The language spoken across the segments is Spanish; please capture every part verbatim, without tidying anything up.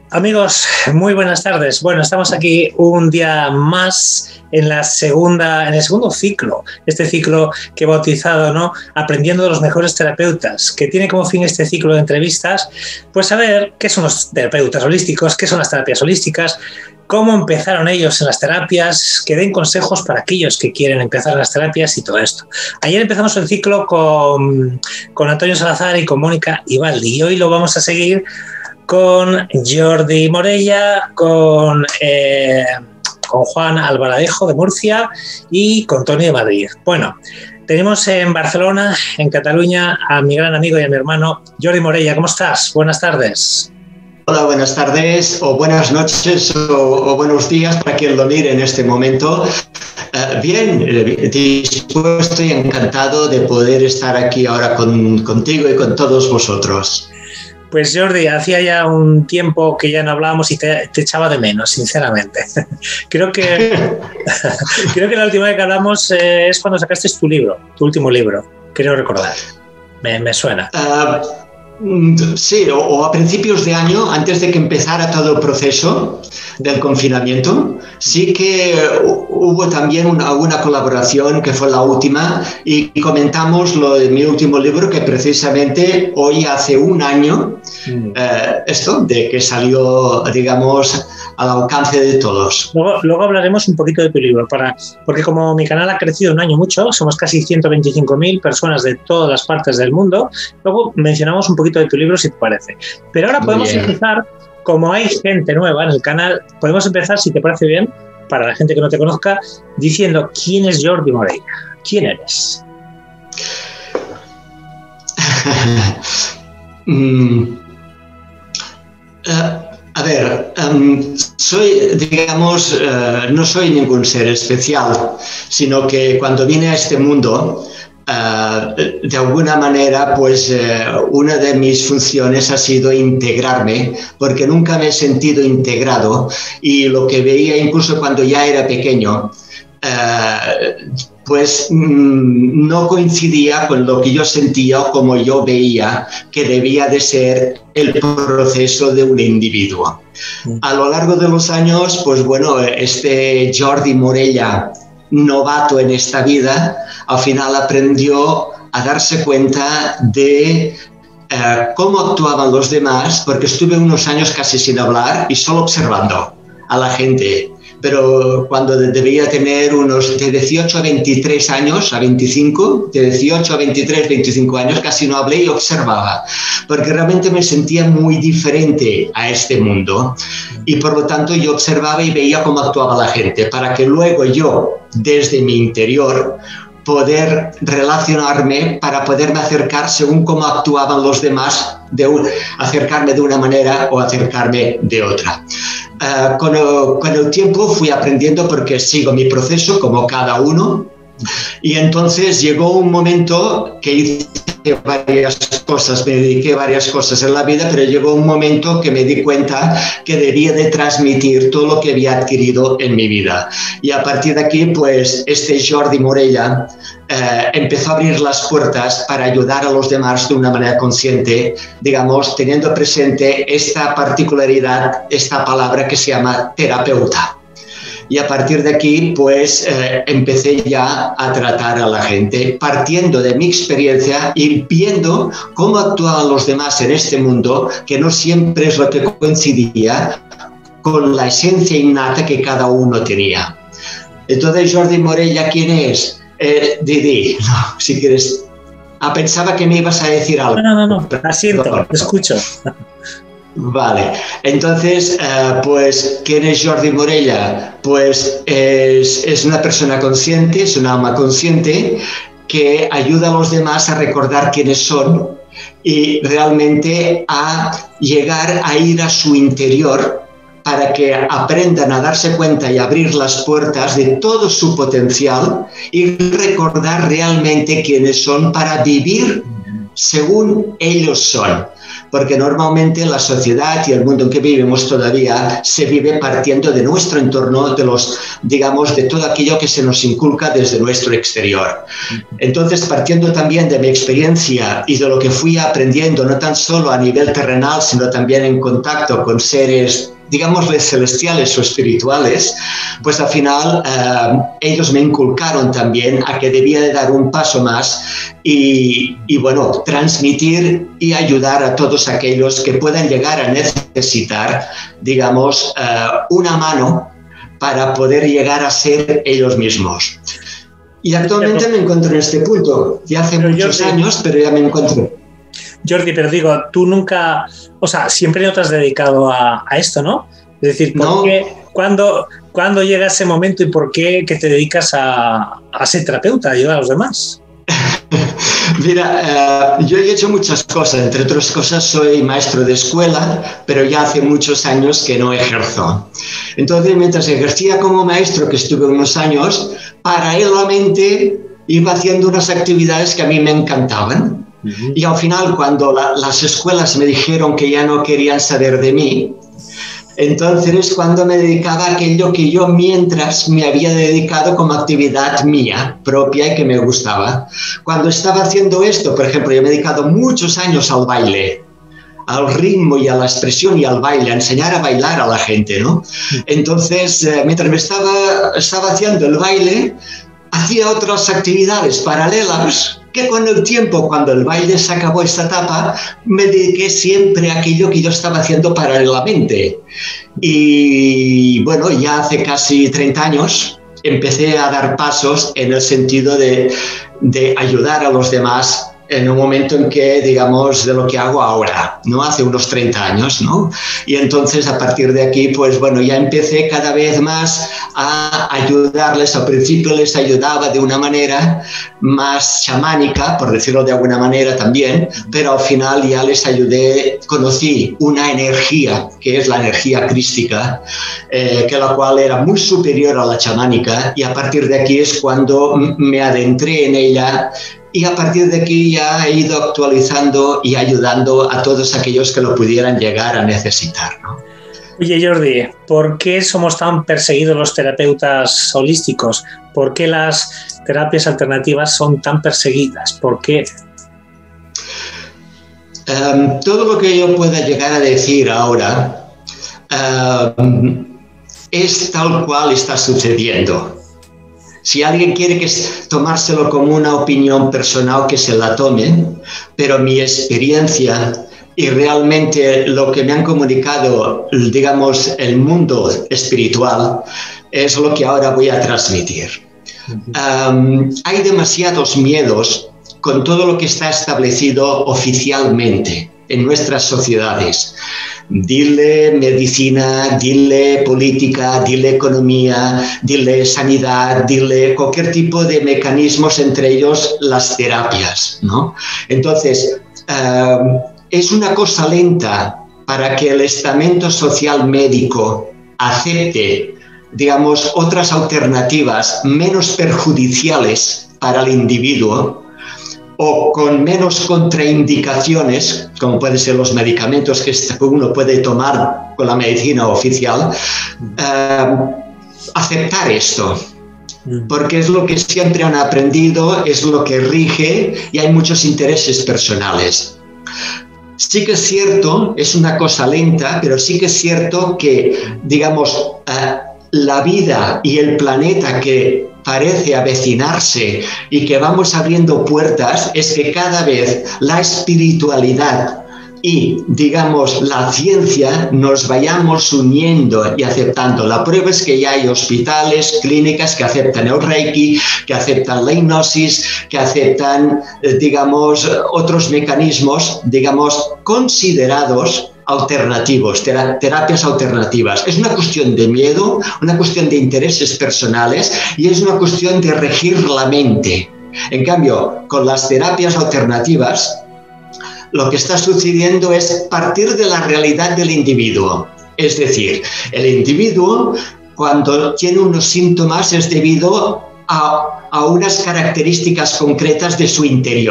Amigos, muy buenas tardes. Bueno, estamos aquí un día más en la segunda, en el segundo ciclo, este ciclo que he bautizado, ¿no? Aprendiendo de los mejores terapeutas, que tiene como fin este ciclo de entrevistas, pues saber qué son los terapeutas holísticos, qué son las terapias holísticas, cómo empezaron ellos en las terapias, que den consejos para aquellos que quieren empezar en las terapias y todo esto. Ayer empezamos el ciclo con, con Antonio Salazar y con Mónica Ibaldi, y hoy lo vamos a seguir con Jordi Morella, con, eh, con Juan Albaladejo de Murcia y con Toni de Madrid. Bueno, tenemos en Barcelona, en Cataluña, a mi gran amigo y a mi hermano Jordi Morella. ¿Cómo estás? Buenas tardes. Hola, buenas tardes, o buenas noches, o, o buenos días para quien lo mire en este momento. Uh, bien, eh, dispuesto y encantado de poder estar aquí ahora con, contigo y con todos vosotros. Pues Jordi, hacía ya un tiempo que ya no hablábamos y te, te echaba de menos, sinceramente. creo que creo que la última vez que hablamos eh, es cuando sacaste tu libro, tu último libro, creo recordar. Me, me suena. Uh, sí, o, o a principios de año, antes de que empezara todo el proceso del confinamiento, sí que hubo también una, una colaboración que fue la última y comentamos lo de mi último libro, que precisamente hoy hace un año, mm. eh, esto, de que salió, digamos, al alcance de todos. Luego, luego hablaremos un poquito de tu libro, para, porque como mi canal ha crecido un año mucho, somos casi ciento veinticinco mil personas de todas las partes del mundo, luego mencionamos un poquito de tu libro si te parece. Pero ahora podemos empezar, como hay gente nueva en el canal, podemos empezar, si te parece bien, para la gente que no te conozca, diciendo quién es Jordi Morella. ¿Quién eres? mm. uh. A ver, um, soy, digamos, uh, no soy ningún ser especial, sino que cuando vine a este mundo, uh, de alguna manera, pues uh, una de mis funciones ha sido integrarme, porque nunca me he sentido integrado y lo que veía incluso cuando ya era pequeño, uh, pues mmm, no coincidía con lo que yo sentía o como yo veía que debía de ser el proceso de un individuo. A lo largo de los años, pues bueno, este Jordi Morella, novato en esta vida, al final aprendió a darse cuenta de uh, cómo actuaban los demás, porque estuve unos años casi sin hablar y solo observando a la gente. Pero cuando debía tener unos de dieciocho a veintitrés años, a veinticinco, de dieciocho a veintitrés, veinticinco años, casi no hablé y observaba, porque realmente me sentía muy diferente a este mundo y por lo tanto yo observaba y veía cómo actuaba la gente, para que luego yo, desde mi interior, poder relacionarme para poderme acercar según cómo actuaban los demás, de un, acercarme de una manera o acercarme de otra. Uh, con, el, con el tiempo fui aprendiendo porque sigo mi proceso como cada uno y entonces llegó un momento que hice varias cosas, me dediqué a varias cosas en la vida, pero llegó un momento que me di cuenta que debía de transmitir todo lo que había adquirido en mi vida. Y a partir de aquí, pues, este Jordi Morella eh, empezó a abrir las puertas para ayudar a los demás de una manera consciente, digamos, teniendo presente esta particularidad, esta palabra que se llama terapeuta. Y a partir de aquí, pues, eh, empecé ya a tratar a la gente, partiendo de mi experiencia y viendo cómo actuaban los demás en este mundo, que no siempre es lo que coincidía con la esencia innata que cada uno tenía. Entonces, Jordi Morella, ¿quién es? Eh, Didi, no, si quieres. Ah, pensaba que me ibas a decir algo. No, no, no, no. Asiento, te escucho. Vale, entonces, uh, pues, ¿quién es Jordi Morella? Pues es, es una persona consciente, es un alma consciente que ayuda a los demás a recordar quiénes son y realmente a llegar a ir a su interior para que aprendan a darse cuenta y abrir las puertas de todo su potencial y recordar realmente quiénes son para vivir según ellos son. Porque normalmente la sociedad y el mundo en que vivimos todavía se vive partiendo de nuestro entorno, de los, digamos, de todo aquello que se nos inculca desde nuestro exterior. Entonces, partiendo también de mi experiencia y de lo que fui aprendiendo, no tan solo a nivel terrenal, sino también en contacto con seres, digámosles, celestiales o espirituales, pues al final eh, ellos me inculcaron también a que debía de dar un paso más y, y, bueno, transmitir y ayudar a todos aquellos que puedan llegar a necesitar, digamos, eh, una mano para poder llegar a ser ellos mismos. Y actualmente me encuentro en este punto, ya hace pero muchos Jordi, años, pero ya me encuentro. Jordi, pero digo, tú nunca, o sea, siempre no te has dedicado a, a esto, ¿no? Es decir, ¿por no. qué, cuándo, cuándo llega ese momento y por qué que te dedicas a, a ser terapeuta, a ayudar a los demás? Mira, uh, yo he hecho muchas cosas, entre otras cosas soy maestro de escuela, pero ya hace muchos años que no ejerzo. Entonces, mientras ejercía como maestro, que estuve unos años, paralelamente iba haciendo unas actividades que a mí me encantaban. Uh-huh. Y al final, cuando la, las escuelas me dijeron que ya no querían saber de mí, entonces es cuando me dedicaba a aquello que yo mientras me había dedicado como actividad mía, propia y que me gustaba. Cuando estaba haciendo esto, por ejemplo, yo me he dedicado muchos años al baile, al ritmo y a la expresión y al baile, a enseñar a bailar a la gente, ¿no? Entonces, eh, mientras me estaba, estaba haciendo el baile, hacía otras actividades paralelas que con el tiempo, cuando el baile se acabó esta etapa, me dediqué siempre a aquello que yo estaba haciendo paralelamente. Y bueno, ya hace casi treinta años empecé a dar pasos en el sentido de, de ayudar a los demás en un momento en que, digamos, de lo que hago ahora, ¿no? Hace unos treinta años, ¿no? Y entonces, a partir de aquí, pues bueno, ya empecé cada vez más a ayudarles. Al principio les ayudaba de una manera más chamánica, por decirlo de alguna manera también, pero al final ya les ayudé, conocí una energía, que es la energía crística, eh, que la cual era muy superior a la chamánica, y a partir de aquí es cuando me adentré en ella. Y a partir de aquí ya he ido actualizando y ayudando a todos aquellos que lo pudieran llegar a necesitar, ¿no? Oye, Jordi, ¿por qué somos tan perseguidos los terapeutas holísticos? ¿Por qué las terapias alternativas son tan perseguidas? ¿Por qué? Um, todo lo que yo pueda llegar a decir ahora um, es tal cual está sucediendo. Si alguien quiere que tomárselo como una opinión personal, que se la tome, pero mi experiencia y realmente lo que me han comunicado, digamos, el mundo espiritual, es lo que ahora voy a transmitir. Um, hay demasiados miedos con todo lo que está establecido oficialmente en nuestras sociedades. Dile medicina, dile política, dile economía, dile sanidad, dile cualquier tipo de mecanismos, entre ellos las terapias, ¿no? Entonces, uh, es una cosa lenta para que el estamento social médico acepte, digamos, otras alternativas menos perjudiciales para el individuo, o con menos contraindicaciones, como pueden ser los medicamentos que uno puede tomar con la medicina oficial, eh, aceptar esto. Porque es lo que siempre han aprendido, es lo que rige, y hay muchos intereses personales. Sí que es cierto, es una cosa lenta, pero sí que es cierto que, digamos, eh, la vida y el planeta que parece avecinarse y que vamos abriendo puertas, es que cada vez la espiritualidad y, digamos, la ciencia nos vayamos uniendo y aceptando. La prueba es que ya hay hospitales, clínicas que aceptan el Reiki, que aceptan la hipnosis, que aceptan, digamos, otros mecanismos, digamos, considerados alternativos, terapias alternativas. Es una cuestión de miedo, una cuestión de intereses personales, y es una cuestión de regir la mente. En cambio, con las terapias alternativas, lo que está sucediendo es partir de la realidad del individuo. Es decir, el individuo, cuando tiene unos síntomas, es debido a, a unas características concretas de su interior.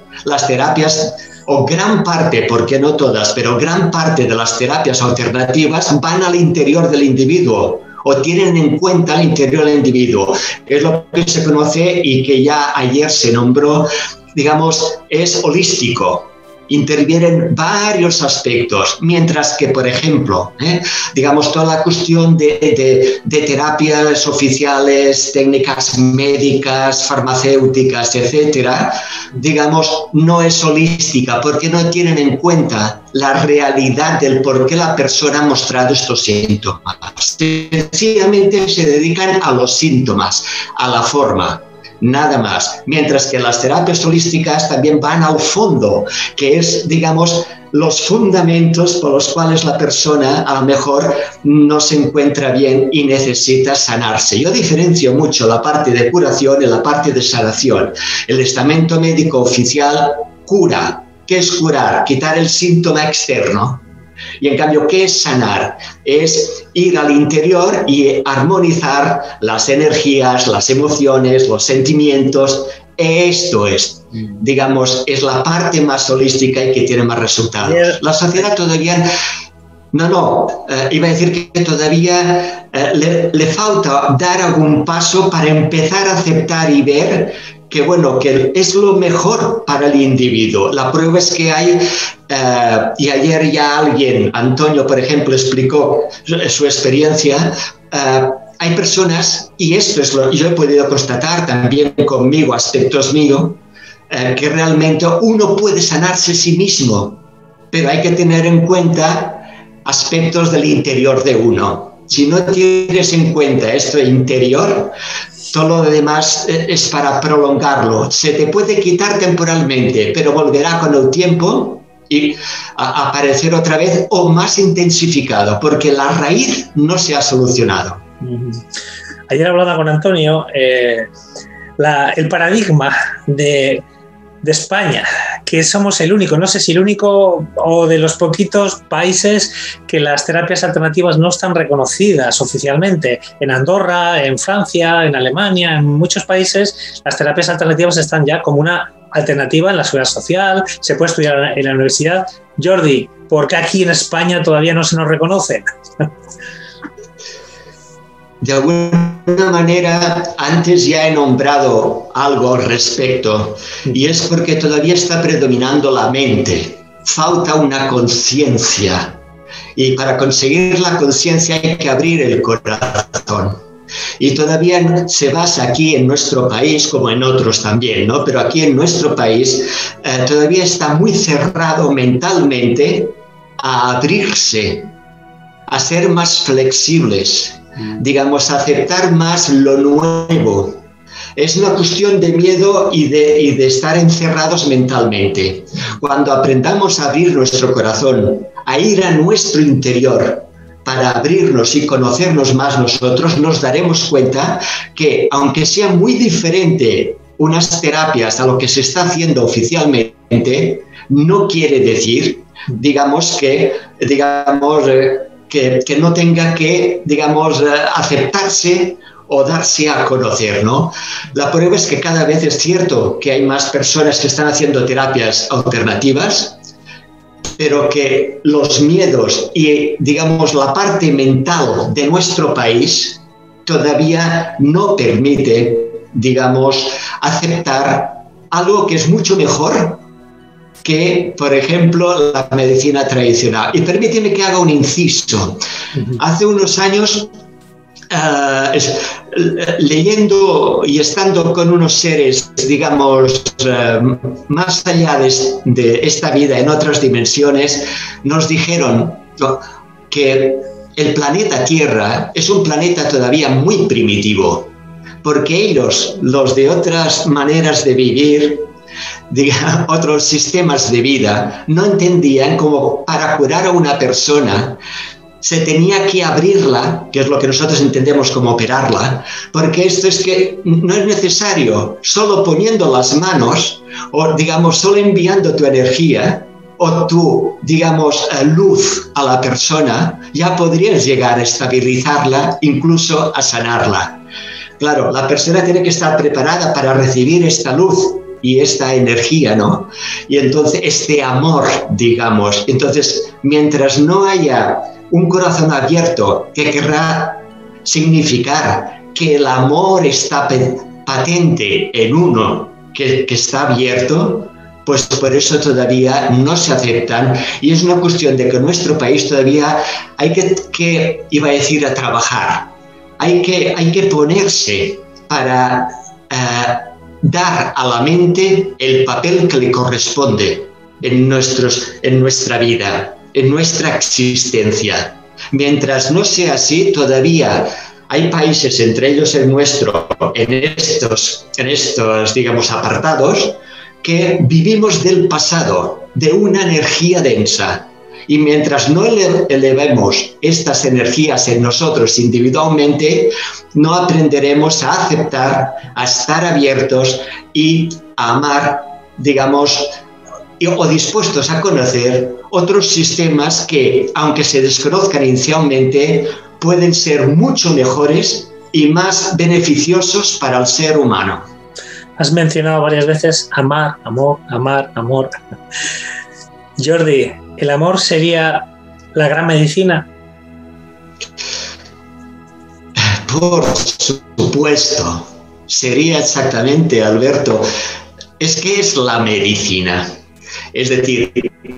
las terapias, o gran parte, porque no todas, pero gran parte de las terapias alternativas van al interior del individuo o tienen en cuenta el interior del individuo. Es lo que se conoce y que ya ayer se nombró, digamos, es holístico. Intervienen varios aspectos, mientras que, por ejemplo, ¿eh? digamos, toda la cuestión de, de, de terapias oficiales, técnicas médicas, farmacéuticas, etcétera, digamos, no es holística porque no tienen en cuenta la realidad del por qué la persona ha mostrado estos síntomas. Sencillamente se dedican a los síntomas, a la forma. Nada más, mientras que las terapias holísticas también van al fondo, que es, digamos, los fundamentos por los cuales la persona a lo mejor no se encuentra bien y necesita sanarse. Yo diferencio mucho la parte de curación y la parte de sanación. El estamento médico oficial cura. ¿Qué es curar? Quitar el síntoma externo. Y en cambio, ¿qué es sanar? Es ir al interior y armonizar las energías, las emociones, los sentimientos. Esto es, digamos, es la parte más holística y que tiene más resultados. La sociedad todavía... No, no, eh, iba a decir que todavía eh, le, le falta dar algún paso para empezar a aceptar y ver que, bueno, que es lo mejor para el individuo. La prueba es que hay, eh, y ayer ya alguien, Antonio, por ejemplo, explicó su, su experiencia, eh, hay personas, y esto es lo que yo he podido constatar también conmigo, aspectos míos, eh, que realmente uno puede sanarse a sí mismo, pero hay que tener en cuenta aspectos del interior de uno. Si no tienes en cuenta esto interior, todo lo demás es para prolongarlo. Se te puede quitar temporalmente, pero volverá con el tiempo y a aparecer otra vez o más intensificado, porque la raíz no se ha solucionado. Ayer hablaba con Antonio, eh, la, el paradigma de, de España, que somos el único, no sé si el único o de los poquitos países que las terapias alternativas no están reconocidas oficialmente. En Andorra, en Francia, en Alemania, en muchos países las terapias alternativas están ya como una alternativa en la seguridad social, se puede estudiar en la universidad. Jordi, ¿por qué aquí en España todavía no se nos reconocen? De alguna manera, antes ya he nombrado algo al respecto, y es porque todavía está predominando la mente. Falta una conciencia, y para conseguir la conciencia hay que abrir el corazón. Y todavía se basa aquí en nuestro país, como en otros también, ¿no? Pero aquí en nuestro país eh, todavía está muy cerrado mentalmente a abrirse, a ser más flexibles, digamos, aceptar más lo nuevo. Es una cuestión de miedo y de, y de estar encerrados mentalmente. Cuando aprendamos a abrir nuestro corazón, a ir a nuestro interior para abrirnos y conocernos más nosotros, nos daremos cuenta que, aunque sea muy diferente unas terapias a lo que se está haciendo oficialmente, no quiere decir, digamos, que, digamos, eh, Que, que no tenga que, digamos, aceptarse o darse a conocer, ¿no? La prueba es que cada vez es cierto que hay más personas que están haciendo terapias alternativas, pero que los miedos y, digamos, la parte mental de nuestro país todavía no permite, digamos, aceptar algo que es mucho mejor que, por ejemplo, la medicina tradicional. Y permíteme que haga un inciso. Hace unos años, uh, es, leyendo y estando con unos seres, digamos, uh, más allá de, de esta vida, en otras dimensiones, nos dijeron que el planeta Tierra es un planeta todavía muy primitivo, porque ellos, los de otras maneras de vivir, diga, otros sistemas de vida, no entendían cómo para curar a una persona se tenía que abrirla, que es lo que nosotros entendemos como operarla, porque esto es que no es necesario, solo poniendo las manos, o digamos, solo enviando tu energía, o tu, digamos, luz a la persona, ya podrías llegar a estabilizarla, incluso a sanarla. Claro, la persona tiene que estar preparada para recibir esta luz, y esta energía, ¿no? Y entonces este amor, digamos. Entonces, mientras no haya un corazón abierto, que querrá significar que el amor está patente en uno, que, que está abierto, pues por eso todavía no se aceptan. Y es una cuestión de que en nuestro país todavía hay que, que iba a decir, a trabajar. Hay que, hay que ponerse para uh, dar a la mente el papel que le corresponde en, nuestros, en nuestra vida, en nuestra existencia. Mientras no sea así, todavía hay países, entre ellos el nuestro, en estos, en estos, digamos, apartados, que vivimos del pasado, de una energía densa. Y mientras no ele elevemos estas energías en nosotros individualmente, no aprenderemos a aceptar, a estar abiertos y a amar, digamos, o dispuestos a conocer otros sistemas que, aunque se desconozcan inicialmente, pueden ser mucho mejores y más beneficiosos para el ser humano. Has mencionado varias veces amar, amor, amar, amor. Jordi, ¿el amor sería la gran medicina? Por supuesto, sería exactamente, Alberto. Es que es la medicina. Es decir,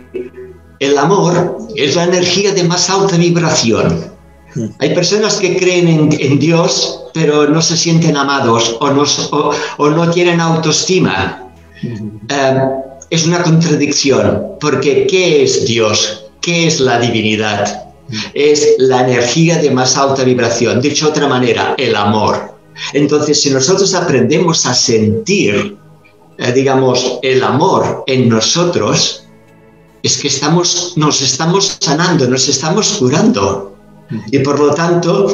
el amor es la energía de más alta vibración. Hay personas que creen en, en Dios, pero no se sienten amados o no, o, o no tienen autoestima. Uh, es una contradicción, porque ¿qué es Dios? ¿Qué es la divinidad? Es la energía de más alta vibración. Dicho de otra manera, el amor. Entonces, si nosotros aprendemos a sentir, eh, digamos, el amor en nosotros, es que estamos, nos estamos sanando, nos estamos curando. Y por lo tanto,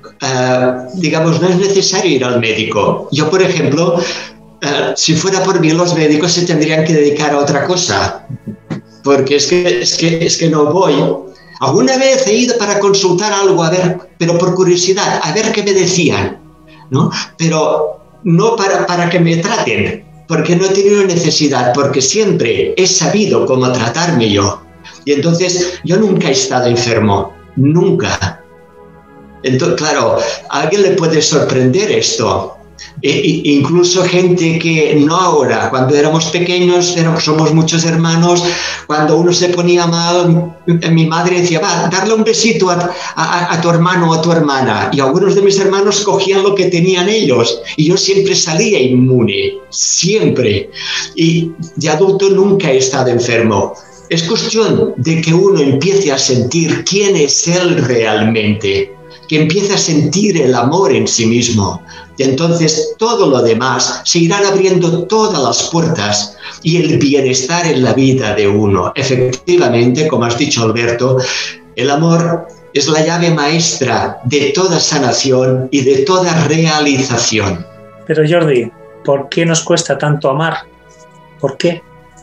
uh, digamos, no es necesario ir al médico. Yo, por ejemplo, uh, si fuera por mí, los médicos se tendrían que dedicar a otra cosa. Porque es que, es que, es que no voy. Alguna vez he ido para consultar algo, a ver, pero por curiosidad, a ver qué me decían, ¿no? Pero no para, para que me traten, porque no he tenido necesidad, porque siempre he sabido cómo tratarme yo. Y entonces yo nunca he estado enfermo. Nunca. Entonces, claro, a alguien le puede sorprender esto. E, e, incluso gente que no ahora, cuando éramos pequeños, éramos, somos muchos hermanos, cuando uno se ponía mal, mi madre decía, va, darle un besito a, a, a tu hermano o a tu hermana. Y algunos de mis hermanos cogían lo que tenían ellos. Y yo siempre salía inmune, siempre. Y de adulto nunca he estado enfermo. Es cuestión de que uno empiece a sentir quién es él realmente, que empiece a sentir el amor en sí mismo. Y entonces todo lo demás se irán abriendo todas las puertas y el bienestar en la vida de uno. Efectivamente, como has dicho, Alberto, el amor es la llave maestra de toda sanación y de toda realización. Pero Jordi, ¿por qué nos cuesta tanto amar? ¿Por qué?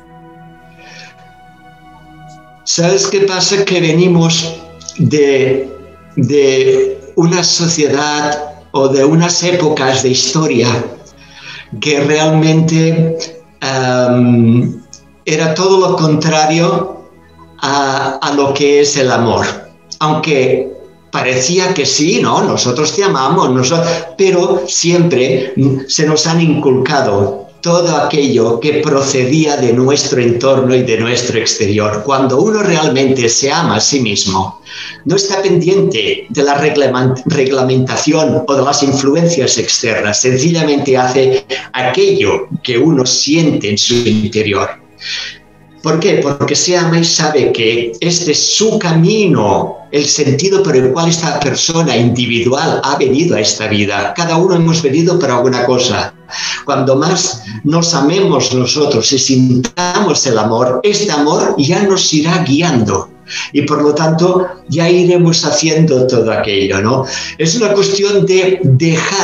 ¿Sabes qué pasa? Que venimos de, de una sociedad o de unas épocas de historia que realmente um, era todo lo contrario a, a lo que es el amor. Aunque parecía que sí, ¿no? Nosotros te amamos, nosotros, pero siempre se nos han inculcado todo aquello que procedía de nuestro entorno y de nuestro exterior. Cuando uno realmente se ama a sí mismo, no está pendiente de la reglamentación o de las influencias externas, sencillamente hace aquello que uno siente en su interior. ¿Por qué? Porque se ama y sabe que este es su camino, el sentido por el cual esta persona individual ha venido a esta vida. Cada uno hemos venido para alguna cosa. Cuando más nos amemos nosotros y sintamos el amor, este amor ya nos irá guiando. Y por lo tanto ya iremos haciendo todo aquello, ¿no? Es una cuestión de dejar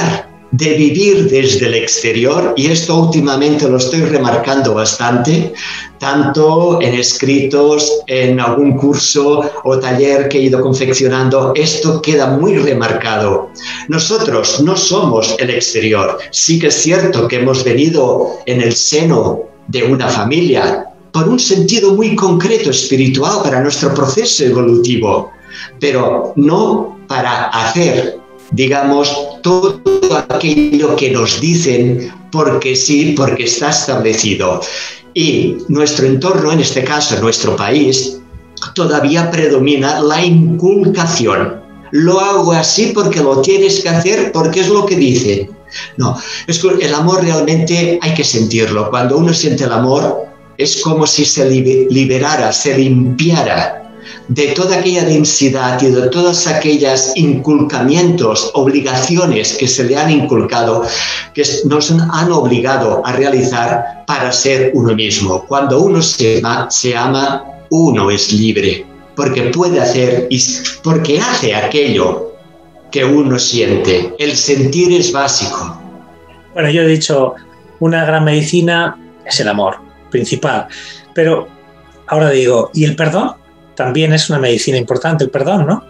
de vivir desde el exterior, y esto últimamente lo estoy remarcando bastante, tanto en escritos, en algún curso o taller que he ido confeccionando, esto queda muy remarcado. Nosotros no somos el exterior. Sí que es cierto que hemos venido en el seno de una familia por un sentido muy concreto espiritual para nuestro proceso evolutivo, pero no para hacer, digamos, todo aquello que nos dicen porque sí, porque está establecido. Y nuestro entorno, en este caso nuestro país, todavía predomina la inculcación. Lo hago así porque lo tienes que hacer, porque es lo que dicen. No, es que el amor realmente hay que sentirlo. Cuando uno siente el amor, es como si se liberara, se limpiara de toda aquella densidad y de todas aquellas inculcamientos, obligaciones que se le han inculcado, que nos han obligado a realizar para ser uno mismo. Cuando uno se ama, se ama, uno es libre, porque puede hacer y porque hace aquello que uno siente. El sentir es básico. Bueno, yo he dicho, una gran medicina es el amor, principal. Pero ahora digo, ¿y el perdón? También es una medicina importante, el perdón, ¿no?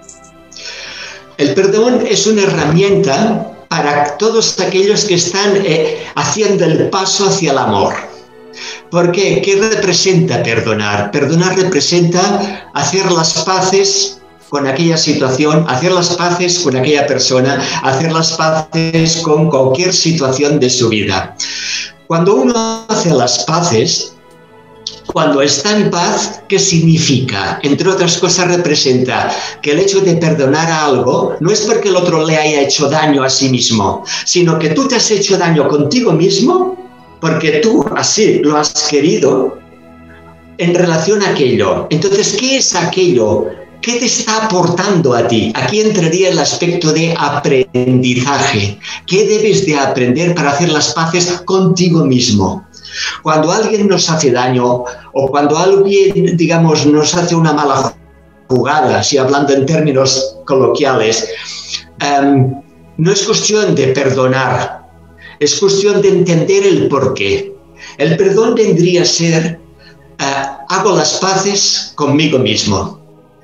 El perdón es una herramienta para todos aquellos que están eh, haciendo el paso hacia el amor. ¿Por qué? ¿Qué representa perdonar? Perdonar representa hacer las paces con aquella situación, hacer las paces con aquella persona, hacer las paces con cualquier situación de su vida. Cuando uno hace las paces, cuando está en paz, ¿qué significa? Entre otras cosas, representa que el hecho de perdonar algo no es porque el otro le haya hecho daño a sí mismo, sino que tú te has hecho daño contigo mismo porque tú así lo has querido en relación a aquello. Entonces, ¿qué es aquello? ¿Qué te está aportando a ti? Aquí entraría el aspecto de aprendizaje. ¿Qué debes de aprender para hacer las paces contigo mismo? Cuando alguien nos hace daño o cuando alguien, digamos, nos hace una mala jugada, si hablando en términos coloquiales, um, no es cuestión de perdonar, es cuestión de entender el porqué. El perdón vendría a ser, uh, hago las paces conmigo mismo.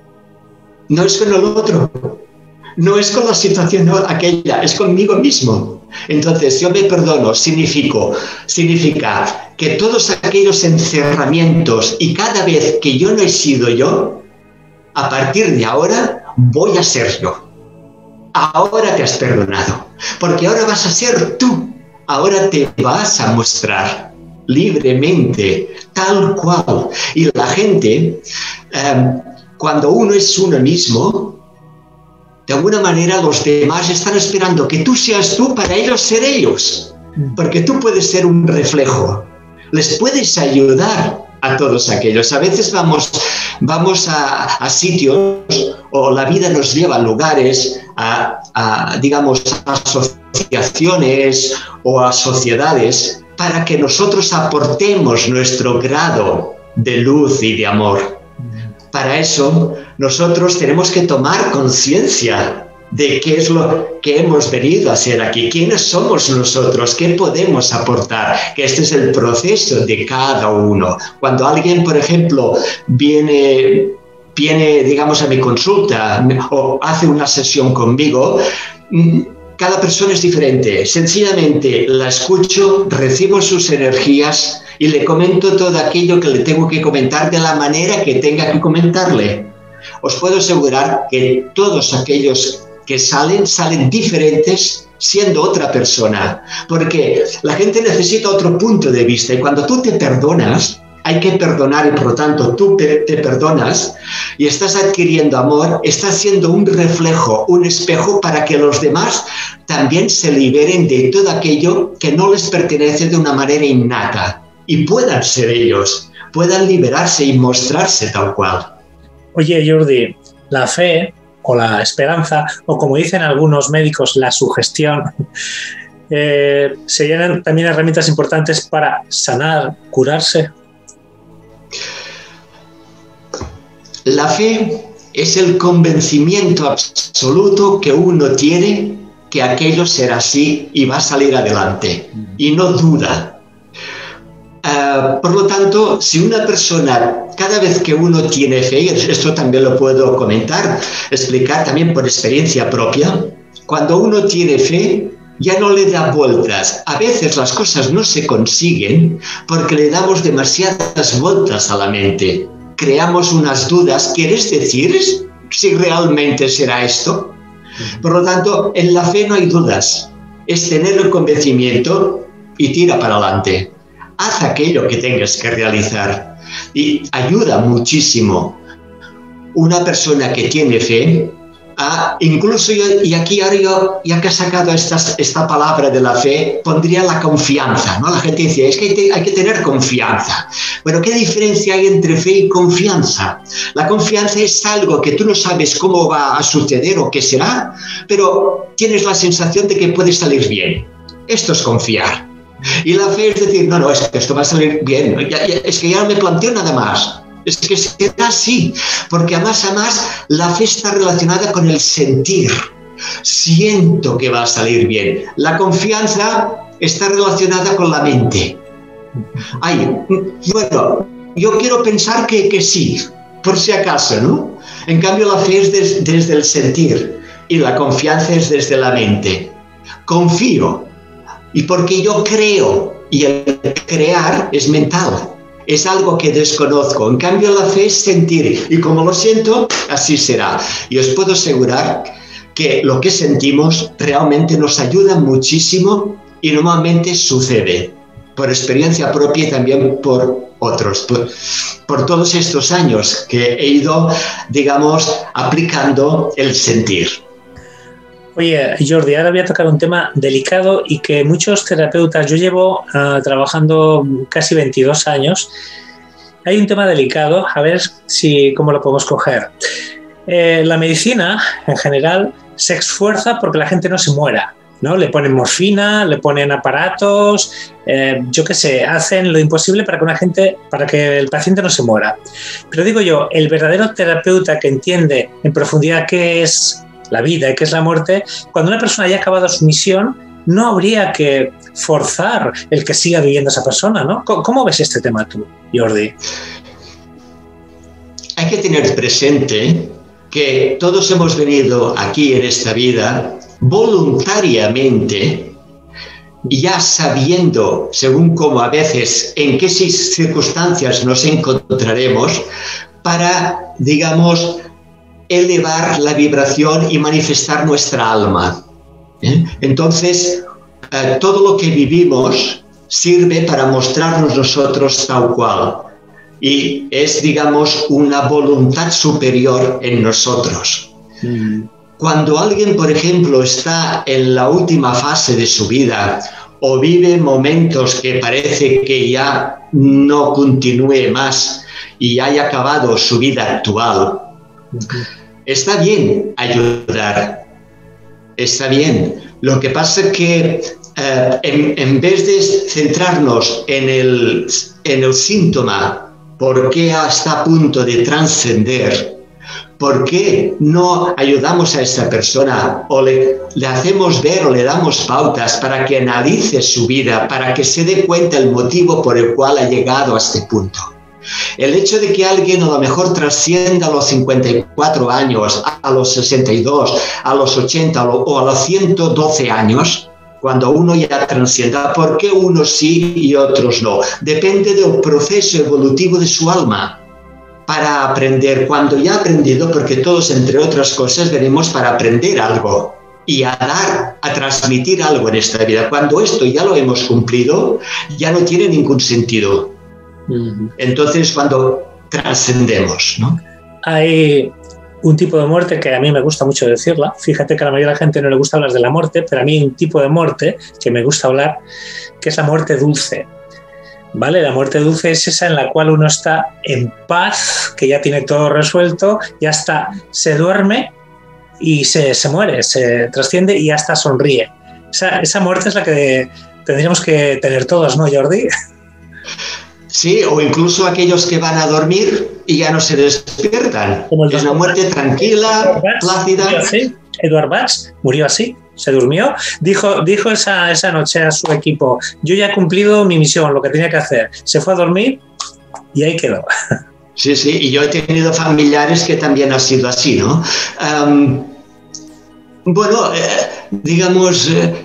No es con el otro, no es con la situación aquella, es conmigo mismo. Entonces, yo me perdono, significa, significa que todos aquellos encerramientos y cada vez que yo no he sido yo, a partir de ahora voy a ser yo. Ahora te has perdonado, porque ahora vas a ser tú. Ahora te vas a mostrar libremente, tal cual. Y la gente, eh, cuando uno es uno mismo, de alguna manera los demás están esperando que tú seas tú para ellos ser ellos, porque tú puedes ser un reflejo, les puedes ayudar a todos aquellos. A veces vamos, vamos a, a sitios o la vida nos lleva a lugares, a, a, digamos, a asociaciones o a sociedades para que nosotros aportemos nuestro grado de luz y de amor. Para eso, nosotros tenemos que tomar conciencia de qué es lo que hemos venido a hacer aquí, quiénes somos nosotros, qué podemos aportar, que este es el proceso de cada uno. Cuando alguien, por ejemplo, viene, viene, digamos, a mi consulta o hace una sesión conmigo, cada persona es diferente. Sencillamente la escucho, recibo sus energías y le comento todo aquello que le tengo que comentar de la manera que tenga que comentarle. Os puedo asegurar que todos aquellos que salen, salen diferentes siendo otra persona, porque la gente necesita otro punto de vista y cuando tú te perdonas, hay que perdonar y por lo tanto tú te, te perdonas y estás adquiriendo amor, estás siendo un reflejo, un espejo para que los demás también se liberen de todo aquello que no les pertenece de una manera innata y puedan ser ellos, puedan liberarse y mostrarse tal cual. Oye, Jordi, la fe o la esperanza, o como dicen algunos médicos, la sugestión, eh, serían también herramientas importantes para sanar, curarse. La fe es el convencimiento absoluto que uno tiene que aquello será así y va a salir adelante, y no duda. Uh, por lo tanto, si una persona, cada vez que uno tiene fe, y esto también lo puedo comentar, explicar también por experiencia propia, cuando uno tiene fe, ya no le da vueltas. A veces las cosas no se consiguen porque le damos demasiadas vueltas a la mente. Creamos unas dudas. ¿Quieres decir si realmente será esto? Por lo tanto, en la fe no hay dudas. Es tener el convencimiento y tira para adelante. Haz aquello que tengas que realizar. Y ayuda muchísimo una persona que tiene fe. Ah, incluso yo, y aquí ahora yo, ya que he sacado esta, esta palabra de la fe, pondría la confianza, ¿no? La gente dice, es que hay, hay que tener confianza. Bueno, ¿qué diferencia hay entre fe y confianza? La confianza es algo que tú no sabes cómo va a suceder o qué será, pero tienes la sensación de que puede salir bien. Esto es confiar. Y la fe es decir, no, no, es que esto va a salir bien, ya, ya, es que ya no me planteo nada más. Es que será así, porque además, además la fe está relacionada con el sentir. Siento que va a salir bien. La confianza está relacionada con la mente. Ay, bueno, yo quiero pensar que, que sí, por si acaso, ¿no? En cambio, la fe es des, desde el sentir y la confianza es desde la mente. Confío, y porque yo creo, y el crear es mental. Es algo que desconozco. En cambio, la fe es sentir. Y como lo siento, así será. Y os puedo asegurar que lo que sentimos realmente nos ayuda muchísimo y normalmente sucede. Por experiencia propia y también por otros. Por, por todos estos años que he ido, digamos, aplicando el sentir. Oye, Jordi, ahora voy a tocar un tema delicado y que muchos terapeutas, yo llevo uh, trabajando casi veintidós años, hay un tema delicado, a ver si cómo lo podemos coger. Eh, la medicina, en general, se esfuerza porque la gente no se muera, ¿no? Le ponen morfina, le ponen aparatos, eh, yo qué sé, hacen lo imposible para que una gente, para que el paciente no se muera. Pero digo yo, el verdadero terapeuta que entiende en profundidad qué es la vida y qué es la muerte, cuando una persona haya acabado su misión, no habría que forzar el que siga viviendo esa persona, ¿no? ¿Cómo, cómo ves este tema tú, Jordi? Hay que tener presente que todos hemos venido aquí en esta vida voluntariamente, ya sabiendo, según cómo a veces, en qué circunstancias nos encontraremos, para, digamos, elevar la vibración y manifestar nuestra alma. ¿Eh? Entonces, eh, todo lo que vivimos sirve para mostrarnos nosotros tal cual. Y es, digamos, una voluntad superior en nosotros. Mm. Cuando alguien, por ejemplo, está en la última fase de su vida o vive momentos que parece que ya no continúe más y haya acabado su vida actual, está bien ayudar, está bien. Lo que pasa es que eh, en, en vez de centrarnos en el, en el síntoma, ¿por qué está a punto de trascender? ¿Por qué no ayudamos a esa persona o le, le hacemos ver o le damos pautas para que analice su vida, para que se dé cuenta el motivo por el cual ha llegado a este punto? El hecho de que alguien a lo mejor trascienda a los cincuenta y cuatro años, a los sesenta y dos, a los ochenta o a los ciento doce años, cuando uno ya trascienda, ¿por qué unos sí y otros no? Depende del proceso evolutivo de su alma. Para aprender, cuando ya ha aprendido, porque todos, entre otras cosas, venimos para aprender algo y a dar, a transmitir algo en esta vida. Cuando esto ya lo hemos cumplido, ya no tiene ningún sentido. Entonces, cuando trascendemos, ¿no? Hay un tipo de muerte que a mí me gusta mucho decirla. Fíjate que a la mayoría de la gente no le gusta hablar de la muerte, pero a mí hay un tipo de muerte que me gusta hablar, que es la muerte dulce. ¿Vale? La muerte dulce es esa en la cual uno está en paz, que ya tiene todo resuelto, ya está, se duerme y se, se muere, se trasciende y hasta sonríe. Esa, esa muerte es la que tendríamos que tener todos, ¿no, Jordi? Sí, o incluso aquellos que van a dormir y ya no se despiertan. Como el es una muerte tranquila, plácida. Edward Bach murió así. se durmió, dijo, dijo esa, esa noche a su equipo, yo ya he cumplido mi misión, lo que tenía que hacer, se fue a dormir y ahí quedó. Sí, sí, y yo he tenido familiares que también ha sido así, ¿no? Um, bueno, eh, digamos, eh,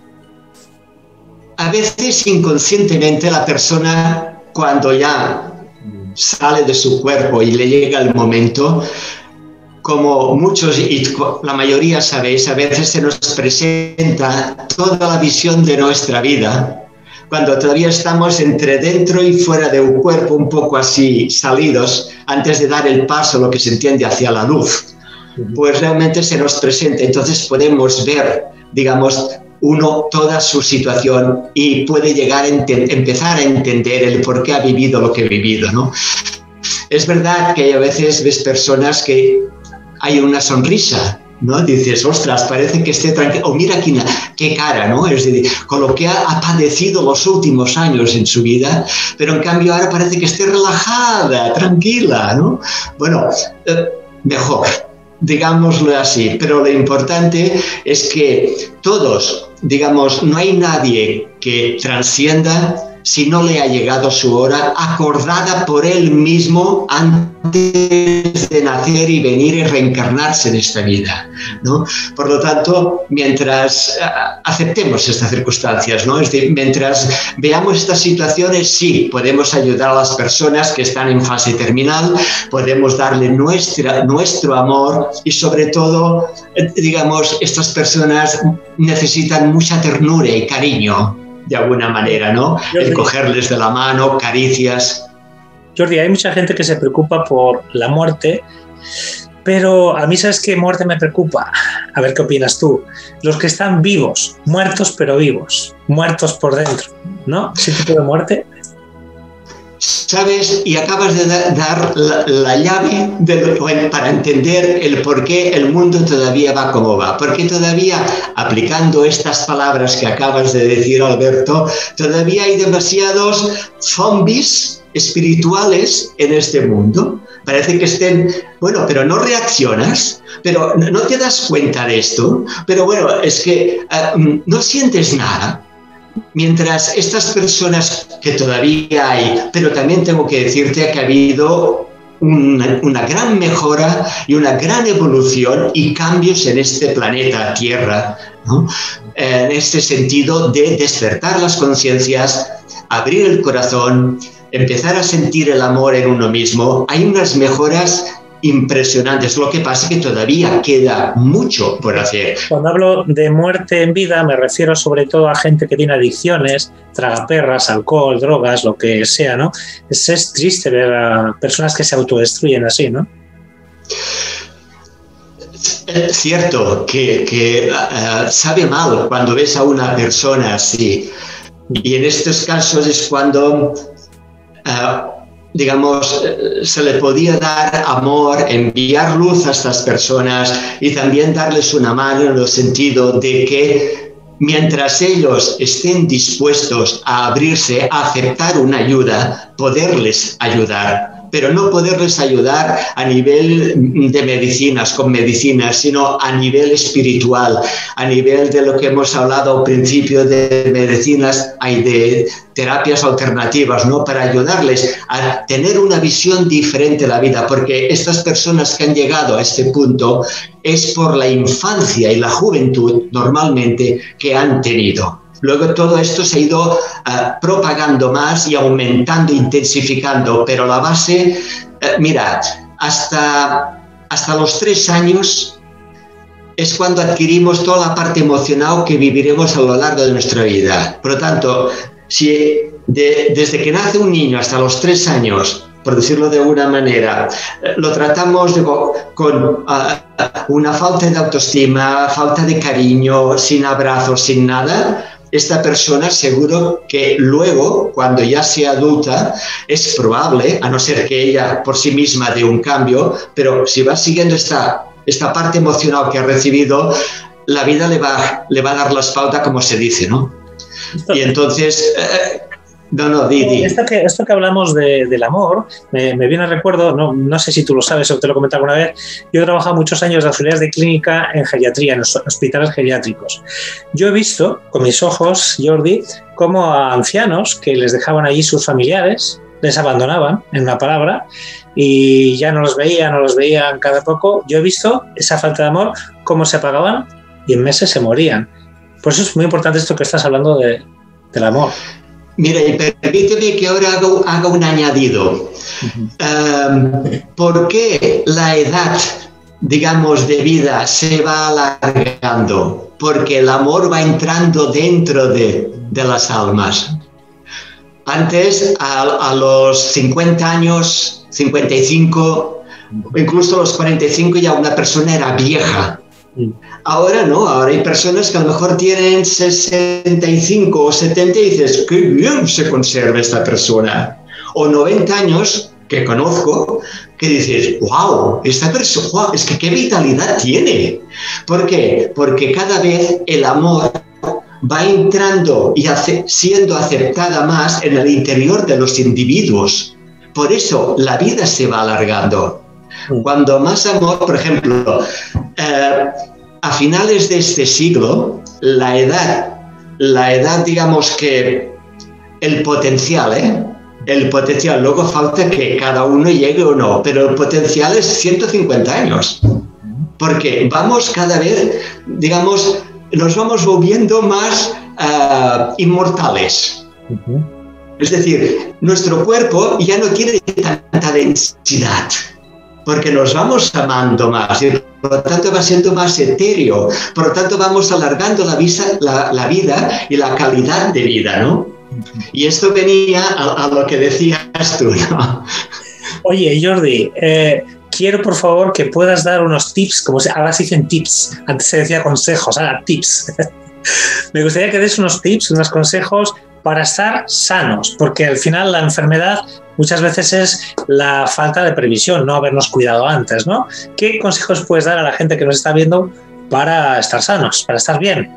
a veces inconscientemente la persona, cuando ya sale de su cuerpo y le llega el momento, como muchos y la mayoría sabéis, a veces se nos presenta toda la visión de nuestra vida, cuando todavía estamos entre dentro y fuera de un cuerpo, un poco así salidos, antes de dar el paso, lo que se entiende, hacia la luz. Pues realmente se nos presenta, entonces podemos ver, digamos, uno toda su situación y puede llegar a empezar a entender el por qué ha vivido lo que ha vivido, ¿no? Es verdad que a veces ves personas que hay una sonrisa, ¿no? Dices, ostras, parece que esté tranquilo, o mira qué, qué cara, ¿no? Es decir, con lo que ha, ha padecido los últimos años en su vida, pero en cambio ahora parece que esté relajada, tranquila, ¿no? Bueno, eh, mejor, digámoslo así, pero lo importante es que todos, digamos, no hay nadie que trascienda si no le ha llegado su hora acordada por él mismo antes de nacer y venir y reencarnarse en esta vida, ¿no? Por lo tanto, mientras uh, aceptemos estas circunstancias, ¿no? Es decir, mientras veamos estas situaciones, sí, podemos ayudar a las personas que están en fase terminal, podemos darle nuestra, nuestro amor y sobre todo, eh, digamos, estas personas necesitan mucha ternura y cariño, de alguna manera, ¿no? Jordi, el cogerles de la mano, caricias. Jordi, hay mucha gente que se preocupa por la muerte, pero a mí, ¿sabes qué muerte me preocupa? A ver qué opinas tú. Los que están vivos, muertos pero vivos, muertos por dentro, ¿no? Ese tipo de muerte. ¿Sabes? Y acabas de da dar la, la llave de, para entender el por qué el mundo todavía va como va. Porque todavía, aplicando estas palabras que acabas de decir, Alberto, todavía hay demasiados zombies espirituales en este mundo. Parece que estén, bueno, pero no reaccionas, pero no te das cuenta de esto. Pero bueno, es que uh, no sientes nada. Mientras estas personas que todavía hay, pero también tengo que decirte que ha habido una, una gran mejora y una gran evolución y cambios en este planeta Tierra, ¿no? En este sentido de despertar las conciencias, abrir el corazón, empezar a sentir el amor en uno mismo. Hay unas mejoras impresionantes. Lo que pasa es que todavía queda mucho por hacer. Cuando hablo de muerte en vida me refiero sobre todo a gente que tiene adicciones, tragaperras, alcohol, drogas, lo que sea, ¿no? Es, es triste ver a personas que se autodestruyen así, ¿no? Es cierto que, que uh, sabe mal cuando ves a una persona así. Y en estos casos es cuando uh, digamos, se le podía dar amor, enviar luz a estas personas y también darles una mano en el sentido de que mientras ellos estén dispuestos a abrirse, a aceptar una ayuda, poderles ayudar. Pero no poderles ayudar a nivel de medicinas, con medicinas, sino a nivel espiritual, a nivel de lo que hemos hablado al principio de medicinas, hay de terapias alternativas, ¿no? Para ayudarles a tener una visión diferente de la vida, porque estas personas que han llegado a este punto es por la infancia y la juventud normalmente que han tenido. Luego todo esto se ha ido uh, propagando más y aumentando, intensificando, pero la base, uh, mira, hasta, hasta los tres años es cuando adquirimos toda la parte emocional que viviremos a lo largo de nuestra vida. Por lo tanto, si de, desde que nace un niño hasta los tres años, por decirlo de alguna manera, lo tratamos de, con uh, una falta de autoestima, falta de cariño, sin abrazos, sin nada, esta persona seguro que luego, cuando ya sea adulta, es probable, a no ser que ella por sí misma dé un cambio, pero si va siguiendo esta, esta parte emocional que ha recibido, la vida le va, le va a dar la espalda, como se dice, ¿no? Y entonces, eh, No, no, di, di. Esto que, esto que hablamos de, del amor, me, me viene a recuerdo, no, no sé si tú lo sabes o te lo he comentado alguna vez, yo he trabajado muchos años de auxiliares de clínica en geriatría, en los hospitales geriátricos. Yo he visto con mis ojos, Jordi, cómo a ancianos que les dejaban allí sus familiares, les abandonaban, en una palabra, y ya no los veían, no los veían cada poco. Yo he visto esa falta de amor, cómo se apagaban y en meses se morían. Por eso es muy importante esto que estás hablando de, del amor. Mira, y permíteme que ahora haga, haga un añadido. Uh-huh. um, ¿Por qué la edad, digamos, de vida se va alargando? Porque el amor va entrando dentro de, de las almas. Antes, a, a los cincuenta años, cincuenta y cinco, incluso a los cuarenta y cinco, ya una persona era vieja. Ahora no, ahora hay personas que a lo mejor tienen sesenta y cinco o setenta y dices, qué bien se conserva esta persona. O noventa años, que conozco, que dices, wow, esta persona, wow, es que qué vitalidad tiene. ¿Por qué? Porque cada vez el amor va entrando y ace- siendo aceptada más en el interior de los individuos. Por eso la vida se va alargando. Cuando más amor, por ejemplo, eh, a finales de este siglo, la edad, la edad, digamos que el potencial, ¿eh? El potencial, luego falta que cada uno llegue o no, pero el potencial es ciento cincuenta años. Porque vamos cada vez, digamos, nos vamos volviendo más uh, inmortales. Uh-huh. Es decir, nuestro cuerpo ya no tiene tanta densidad, porque nos vamos amando más y por lo tanto va siendo más etéreo, por lo tanto vamos alargando la, visa, la, la vida y la calidad de vida, ¿no? Y esto venía a, a lo que decías tú, ¿no? Oye, Jordi, eh, quiero por favor que puedas dar unos tips, como se, ahora se dicen tips, antes se decía consejos, ahora tips. Me gustaría que des unos tips, unos consejos para estar sanos, porque al final la enfermedad muchas veces es la falta de previsión, no habernos cuidado antes, ¿no? ¿Qué consejos puedes dar a la gente que nos está viendo para estar sanos, para estar bien?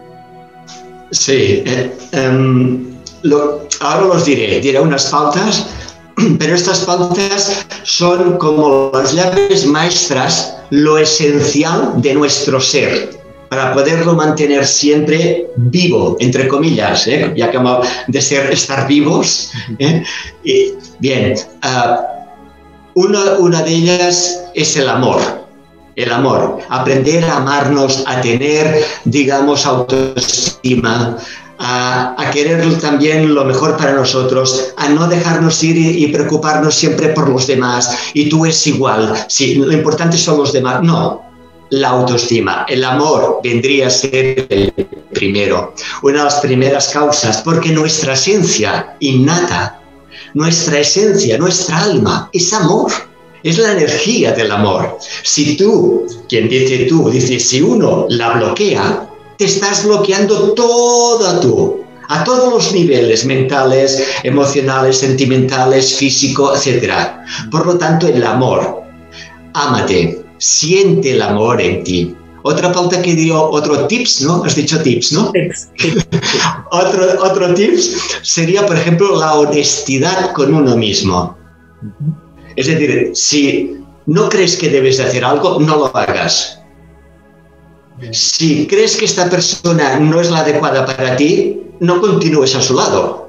Sí, eh, um, lo, ahora los diré, diré unas pautas, pero estas pautas son como las llaves maestras, lo esencial de nuestro ser, para poderlo mantener siempre vivo, entre comillas, ¿eh? Ya que hemos de ser, estar vivos. ¿eh? Y, bien, uh, una, una de ellas es el amor. El amor, aprender a amarnos, a tener, digamos, autoestima, a, a querer también lo mejor para nosotros, a no dejarnos ir y, y preocuparnos siempre por los demás. Y tú es igual, sí, lo importante son los demás. No. La autoestima, el amor vendría a ser el primero, una de las primeras causas, porque nuestra esencia innata, nuestra esencia, nuestra alma, es amor, es la energía del amor. Si tú, quien dice tú, dice, si uno la bloquea, te estás bloqueando toda tú, a todos los niveles, mentales, emocionales, sentimentales, físico, etcétera. Por lo tanto, el amor, ámate. Siente el amor en ti. Otra pauta que dio, otro tips, ¿no? Has dicho tips, ¿no? Tips. otro, otro tips sería, por ejemplo, la honestidad con uno mismo. Uh-huh. Es decir, si no crees que debes de hacer algo, no lo hagas. Uh-huh. Si crees que esta persona no es la adecuada para ti, no continúes a su lado.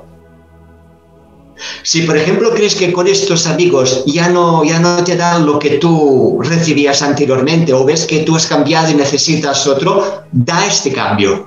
Si, por ejemplo, crees que con estos amigos ya no, ya no te dan lo que tú recibías anteriormente o ves que tú has cambiado y necesitas otro, da este cambio.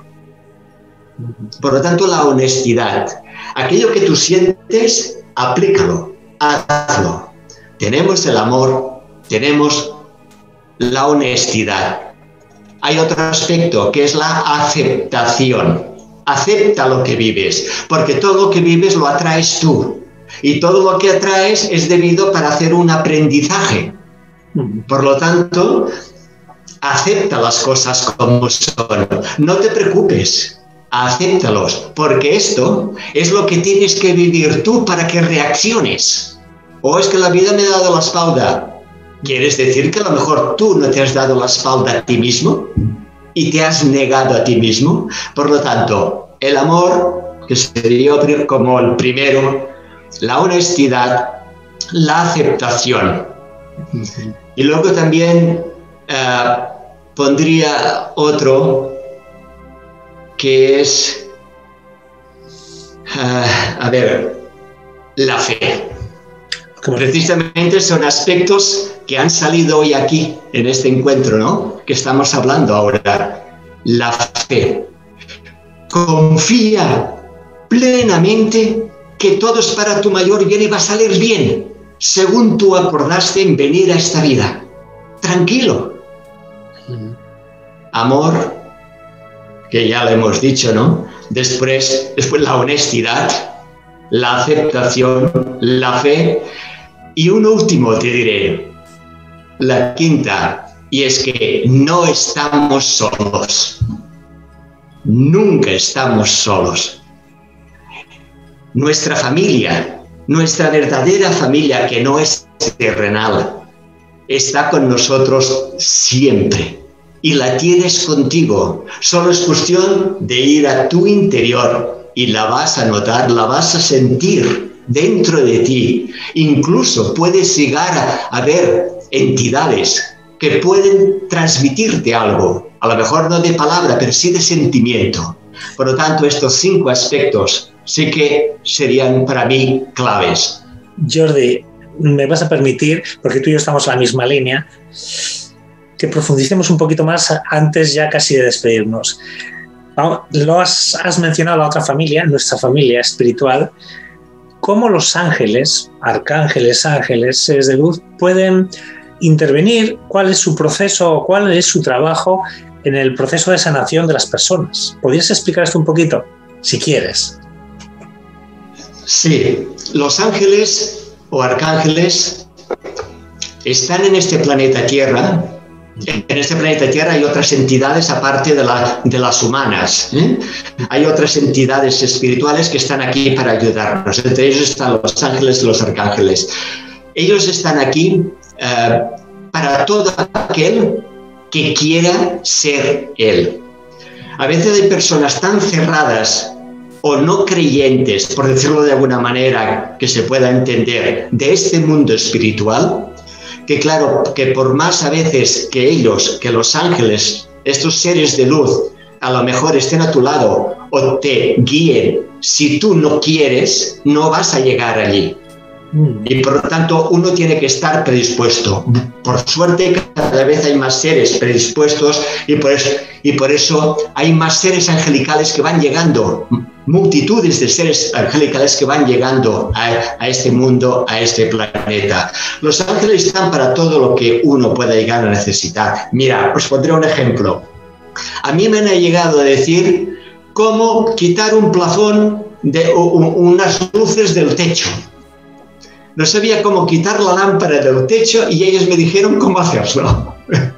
Por lo tanto, la honestidad. Aquello que tú sientes, aplícalo, hazlo. Tenemos el amor, tenemos la honestidad. Hay otro aspecto que es la aceptación. Acepta lo que vives, porque todo lo que vives lo atraes tú. Y todo lo que atraes es debido para hacer un aprendizaje. Por lo tanto, acepta las cosas como son. No te preocupes, acéptalos, porque esto es lo que tienes que vivir tú para que reacciones. O es que la vida me ha dado la espalda. ¿Quieres decir que a lo mejor tú no te has dado la espalda a ti mismo? ¿Y te has negado a ti mismo? Por lo tanto, el amor que sería como el primero, la honestidad, la aceptación. Y luego también eh, pondría otro que es, uh, a ver, la fe. Precisamente son aspectos que han salido hoy aquí, en este encuentro, ¿no?, que estamos hablando ahora. La fe. Confía plenamente que todo es para tu mayor bien y va a salir bien, según tú acordaste en venir a esta vida. Tranquilo. Amor, que ya lo hemos dicho, ¿no? Después, después la honestidad, la aceptación, la fe. Y un último te diré, la quinta, y es que no estamos solos. Nunca estamos solos. Nuestra familia, nuestra verdadera familia, que no es terrenal, está con nosotros siempre. Y la tienes contigo. Solo es cuestión de ir a tu interior y la vas a notar, la vas a sentir dentro de ti. Incluso puedes llegar a, a ver entidades que pueden transmitirte algo, a lo mejor no de palabra, pero sí de sentimiento. Por lo tanto, estos cinco aspectos sí que serían para mí claves. Jordi, me vas a permitir, porque tú y yo estamos en la misma línea, que profundicemos un poquito más antes ya casi de despedirnos. Lo has, has mencionado la otra familia, nuestra familia espiritual. ¿Cómo los ángeles, arcángeles, ángeles, seres de luz, pueden intervenir? ¿Cuál es su proceso o cuál es su trabajo en el proceso de sanación de las personas? ¿Podrías explicar esto un poquito, si quieres? Sí, los ángeles o arcángeles están en este planeta Tierra. En este planeta Tierra hay otras entidades aparte de, la, de las humanas, ¿eh? Hay otras entidades espirituales que están aquí para ayudarnos. Entre ellos están los ángeles y los arcángeles. Ellos están aquí eh, para todo aquel que quiera ser él. A veces hay personas tan cerradas o no creyentes, por decirlo de alguna manera que se pueda entender, de este mundo espiritual, que claro, que por más a veces que ellos, que los ángeles, estos seres de luz, a lo mejor estén a tu lado o te guíen, si tú no quieres, no vas a llegar allí. Y por lo tanto, uno tiene que estar predispuesto. Por suerte, cada vez hay más seres predispuestos y por eso, y por eso hay más seres angelicales que van llegando, multitudes de seres angelicales que van llegando a, a este mundo, a este planeta. Los ángeles están para todo lo que uno pueda llegar a necesitar. Mira, os pondré un ejemplo. A mí me han llegado a decir cómo quitar un plafón de un, unas luces del techo. No sabía cómo quitar la lámpara del techo y ellos me dijeron cómo hacerlo.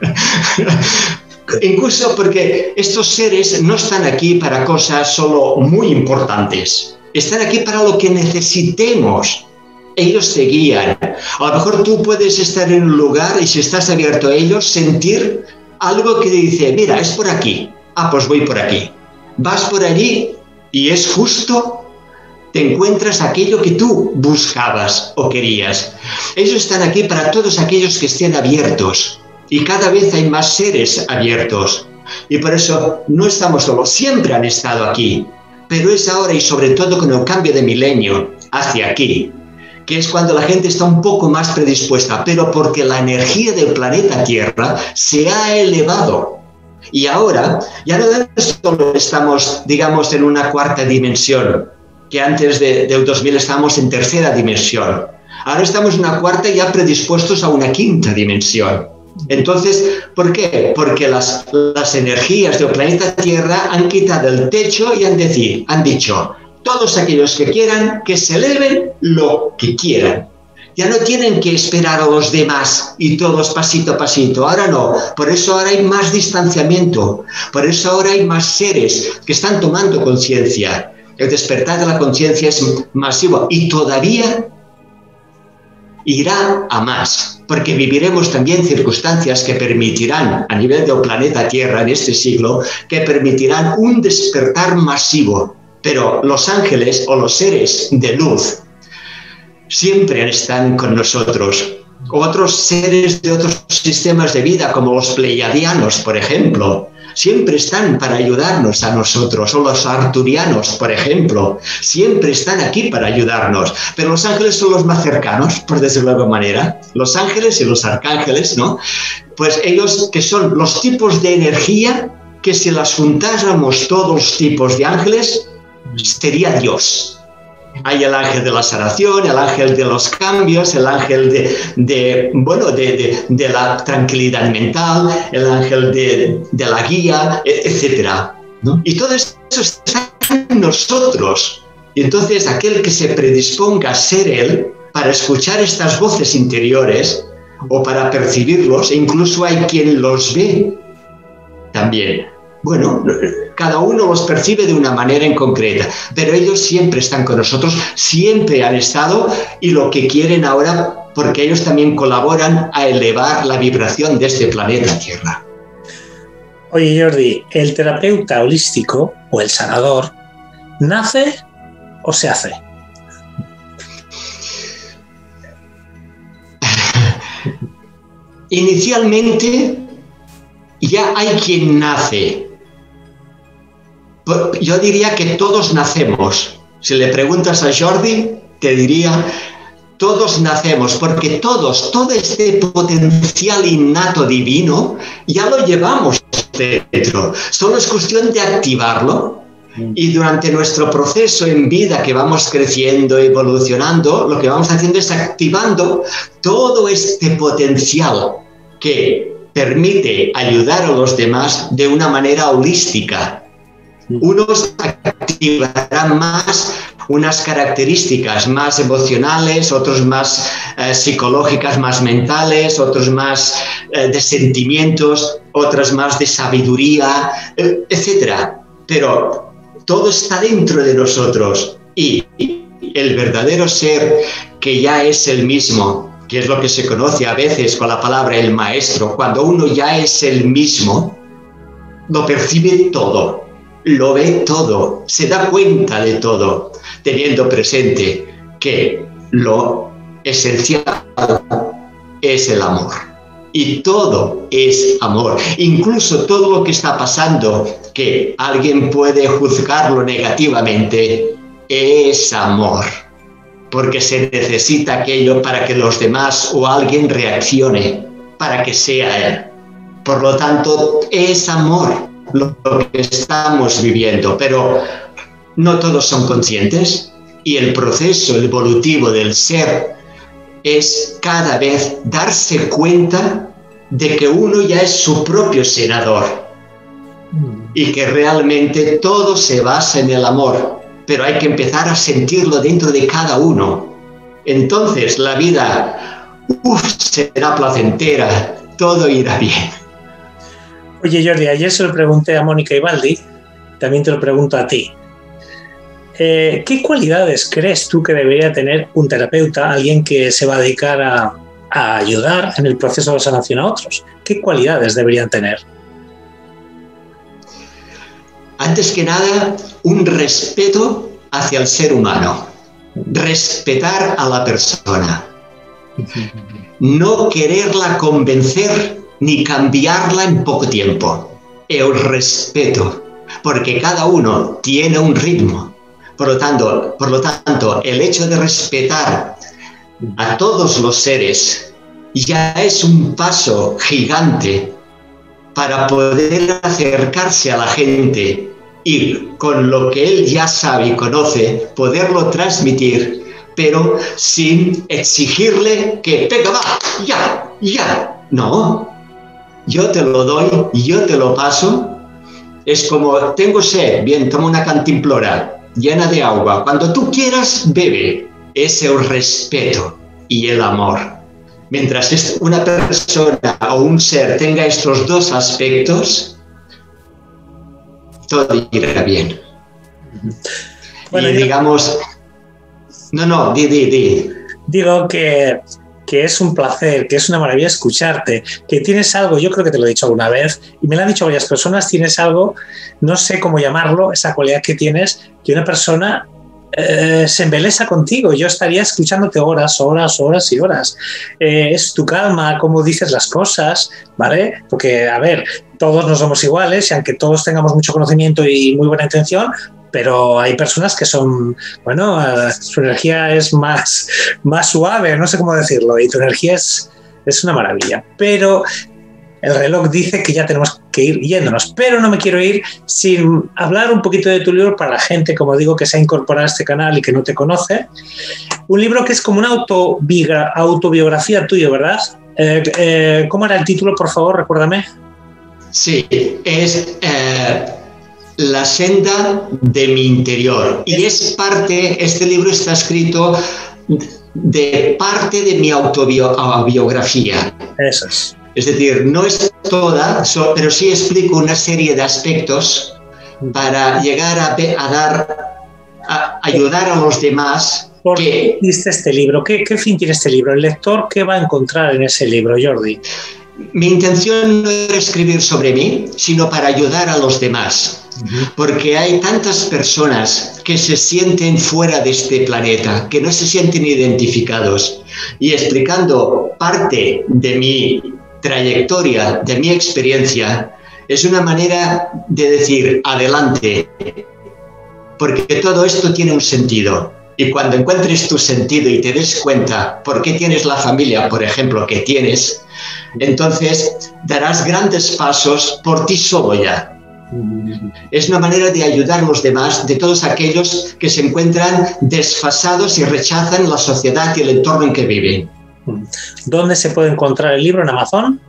Incluso porque estos seres no están aquí para cosas solo muy importantes. Están aquí para lo que necesitemos. Ellos te guían. A lo mejor tú puedes estar en un lugar y si estás abierto a ellos, sentir algo que te dice, mira, es por aquí. Ah, pues voy por aquí. Vas por allí y es justo, te encuentras aquello que tú buscabas o querías. Ellos están aquí para todos aquellos que estén abiertos. Y cada vez hay más seres abiertos. Y por eso no estamos solos, siempre han estado aquí. Pero es ahora y sobre todo con el cambio de milenio hacia aquí, que es cuando la gente está un poco más predispuesta, pero porque la energía del planeta Tierra se ha elevado. Y ahora ya no solo estamos, digamos, en una cuarta dimensión, que antes de, del dos mil estábamos en tercera dimensión. Ahora estamos en una cuarta ya predispuestos a una quinta dimensión. Entonces, ¿por qué? Porque las, las energías del planeta Tierra han quitado el techo y han, decir, han dicho, todos aquellos que quieran, que se eleven lo que quieran. Ya no tienen que esperar a los demás y todos pasito a pasito. Ahora no. Por eso ahora hay más distanciamiento. Por eso ahora hay más seres que están tomando conciencia. El despertar de la conciencia es masivo y todavía irá a más, porque viviremos también circunstancias que permitirán, a nivel del planeta Tierra en este siglo, que permitirán un despertar masivo pero los ángeles o los seres de luz siempre están con nosotros. Otros seres de otros sistemas de vida, como los pleiadianos, por ejemplo, siempre están para ayudarnos a nosotros, o los arturianos, por ejemplo, siempre están aquí para ayudarnos. Pero los ángeles son los más cercanos, por decirlo de alguna manera. Los ángeles y los arcángeles, ¿no? Pues ellos, que son los tipos de energía que si las juntáramos todos los tipos de ángeles, sería Dios. Hay el ángel de la sanación, el ángel de los cambios, el ángel de, de bueno, de, de, de la tranquilidad mental, el ángel de, de la guía, etcétera, ¿no? Y todo eso está en nosotros. Y entonces aquel que se predisponga a ser él, para escuchar estas voces interiores o para percibirlos, e incluso hay quien los ve también. Bueno, cada uno los percibe de una manera en concreta, pero ellos siempre están con nosotros, siempre han estado, y lo que quieren ahora, porque ellos también colaboran a elevar la vibración de este planeta Tierra. Oye, Jordi, ¿el terapeuta holístico o el sanador nace o se hace? Inicialmente ya hay quien nace. Yo diría que todos nacemos. Si le preguntas a Jordi, te diría, todos nacemos, porque todos, todo este potencial innato divino, ya lo llevamos dentro. Solo es cuestión de activarlo. Y durante nuestro proceso en vida, que vamos creciendo, evolucionando, lo que vamos haciendo es activando todo este potencial que permite ayudar a los demás de una manera holística. Unos activarán más unas características más emocionales, otros más eh, psicológicas, más mentales, otros más eh, de sentimientos, otras más de sabiduría, eh, etcétera. Pero todo está dentro de nosotros, y el verdadero ser, que ya es el mismo, que es lo que se conoce a veces con la palabra el maestro, cuando uno ya es el mismo, lo percibe todo, lo ve todo, se da cuenta de todo, teniendo presente que lo esencial es el amor. Y todo es amor. Incluso todo lo que está pasando, que alguien puede juzgarlo negativamente, es amor. Porque se necesita aquello para que los demás o alguien reaccione, para que sea él. Por lo tanto, es amor lo que estamos viviendo, pero no todos son conscientes, y el proceso evolutivo del ser es cada vez darse cuenta de que uno ya es su propio senador y que realmente todo se basa en el amor, pero hay que empezar a sentirlo dentro de cada uno. Entonces la vida uf, será placentera, todo irá bien. Oye, Jordi, ayer se lo pregunté a Mónica Ibaldi, también te lo pregunto a ti. Eh, ¿Qué cualidades crees tú que debería tener un terapeuta, alguien que se va a dedicar a, a ayudar en el proceso de sanación a otros? ¿Qué cualidades deberían tener? Antes que nada, un respeto hacia el ser humano. Respetar a la persona. No quererla convencer ni cambiarla en poco tiempo. El respeto, porque cada uno tiene un ritmo. Por lo tanto, por lo tanto, el hecho de respetar a todos los seres ya es un paso gigante para poder acercarse a la gente y con lo que él ya sabe y conoce, poderlo transmitir, pero sin exigirle que venga, va, ya, ya. No, yo te lo doy, yo te lo paso. Es como, tengo sed, bien, toma una cantimplora llena de agua. Cuando tú quieras, bebe. Es el respeto y el amor. Mientras una persona o un ser tenga estos dos aspectos, todo irá bien. Bueno, y digamos... No, no, di, di, di. Digo que, que es un placer, que es una maravilla escucharte, que tienes algo, yo creo que te lo he dicho alguna vez, y me lo han dicho varias personas, tienes algo, no sé cómo llamarlo, esa cualidad que tienes, que una persona eh, se embelesa contigo. Yo estaría escuchándote horas, horas, horas y horas. Eh, es tu calma, cómo dices las cosas, ¿vale? Porque, a ver, todos no somos iguales y aunque todos tengamos mucho conocimiento y muy buena intención, pero hay personas que son, bueno, uh, su energía es más, más suave, no sé cómo decirlo, y tu energía es, es una maravilla. Pero el reloj dice que ya tenemos que ir yéndonos, pero no me quiero ir sin hablar un poquito de tu libro para la gente, como digo, que se ha incorporado a este canal y que no te conoce. Un libro que es como una autobiogra- autobiografía tuya, ¿verdad? Eh, eh, ¿Cómo era el título, por favor? Recuérdame. Sí, es... Eh... La senda de mi interior. Y es parte, este libro está escrito de parte de mi autobiografía. Eso es. Es decir, no es toda, pero sí explico una serie de aspectos para llegar a, a dar, a ayudar a los demás. ¿Por qué hiciste este libro? ¿Qué, ¿Qué fin tiene este libro? ¿El lector qué va a encontrar en ese libro, Jordi? Mi intención no era escribir sobre mí, sino para ayudar a los demás. Porque hay tantas personas que se sienten fuera de este planeta, que no se sienten identificados. Y explicando parte de mi trayectoria, de mi experiencia, es una manera de decir adelante, porque todo esto tiene un sentido. Y cuando encuentres tu sentido y te des cuenta por qué tienes la familia, por ejemplo, que tienes, entonces darás grandes pasos por ti solo ya. Es una manera de ayudar a los demás, de todos aquellos que se encuentran desfasados y rechazan la sociedad y el entorno en que viven. ¿Dónde se puede encontrar el libro? ¿En Amazon?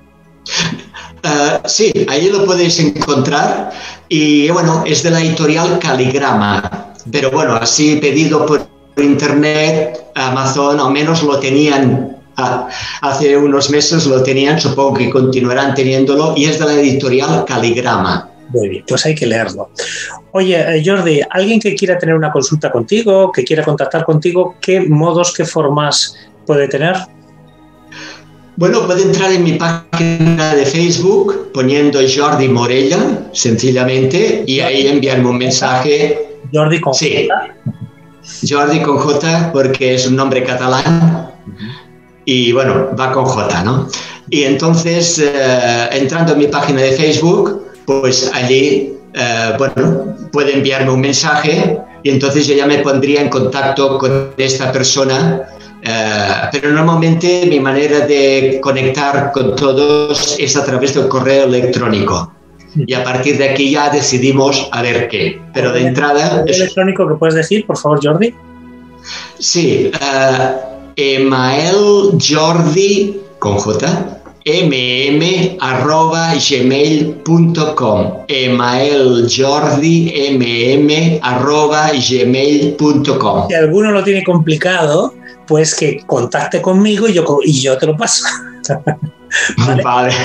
Uh, sí, ahí lo podéis encontrar y bueno, es de la editorial Caligrama, pero bueno, así pedido por internet, Amazon al menos lo tenían. Ah, hace unos meses lo tenían, supongo que continuarán teniéndolo, y es de la editorial Caligrama. Muy bien, pues hay que leerlo. Oye, Jordi, alguien que quiera tener una consulta contigo, que quiera contactar contigo, ¿qué modos, qué formas puede tener? Bueno, puede entrar en mi página de Facebook poniendo Jordi Morella, sencillamente, y ahí enviarme un mensaje. Jordi con sí. J. Jordi con J, porque es un nombre catalán. Y bueno, va con J, ¿no? Y entonces, eh, entrando en mi página de Facebook, pues allí, eh, bueno, puede enviarme un mensaje y entonces yo ya me pondría en contacto con esta persona. Eh, pero normalmente mi manera de conectar con todos es a través del correo electrónico. Y a partir de aquí ya decidimos a ver qué. Pero de entrada... ¿El electrónico que puedes decir, por favor, Jordi? Sí, uh, Emael Jordi con J, mm arroba gmail punto com. Emael Jordi mm arroba gmail punto com. Si alguno lo tiene complicado, pues que contacte conmigo y yo, y yo te lo paso. Vale. Vale.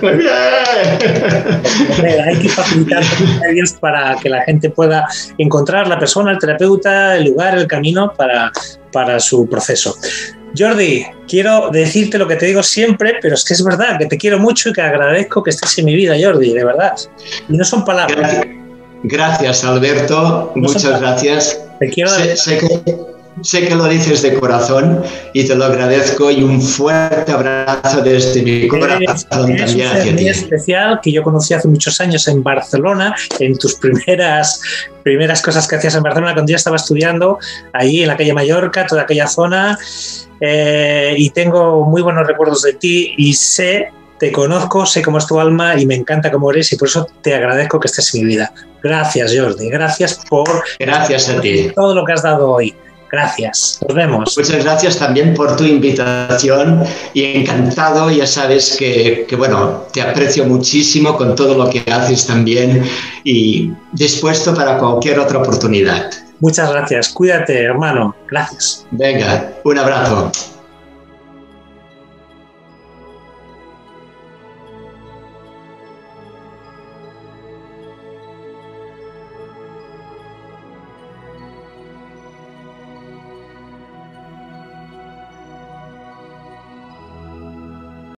Hay que facilitar los medios para que la gente pueda encontrar la persona, el terapeuta, el lugar, el camino para, para su proceso. Jordi, quiero decirte lo que te digo siempre, pero es que es verdad, que te quiero mucho y que agradezco que estés en mi vida, Jordi, de verdad. Y no son palabras. Gracias, gracias Alberto, no muchas gracias. Te quiero sé, sé, que, sé que lo dices de corazón y te lo agradezco, y un fuerte abrazo desde mi corazón eres, también eres un ser hacia muy ti. especial que yo conocí hace muchos años en Barcelona, en tus primeras, primeras cosas que hacías en Barcelona cuando yo estaba estudiando, allí en la calle Mallorca, toda aquella zona. Eh, y tengo muy buenos recuerdos de ti y sé, te conozco, sé cómo es tu alma y me encanta cómo eres, y por eso te agradezco que estés en mi vida. Gracias, Jordi, gracias por gracias a ti. Todo lo que has dado hoy. Gracias, nos vemos. Muchas gracias también por tu invitación y encantado, ya sabes que, que bueno, te aprecio muchísimo con todo lo que haces también y dispuesto para cualquier otra oportunidad. Muchas gracias, cuídate, hermano, gracias. Venga, un abrazo.